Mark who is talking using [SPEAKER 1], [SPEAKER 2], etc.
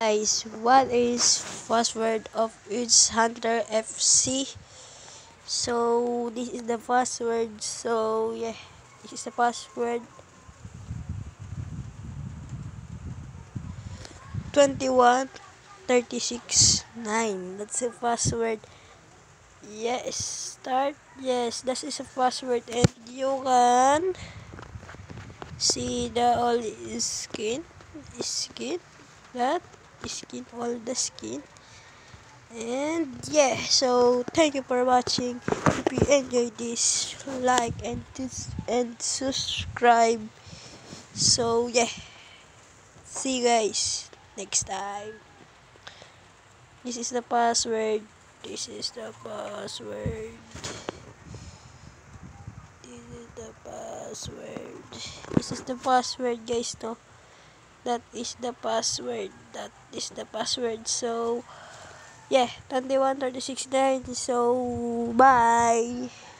[SPEAKER 1] Guys, what is password of Witch Hunter FC? So this is the password. So yeah, this is the password. 21 36 9. That's the password. Yes, start. Yes, that is a password, and you can see the all skin that skin all the skin. And yeah, so thank you for watching. If you enjoyed this, like and subscribe. So yeah, see you guys next time. This is the password. This is the password. This is the password. This is the password, guys. No, that is the password. That is the password. So yeah, 21 36 9. So bye.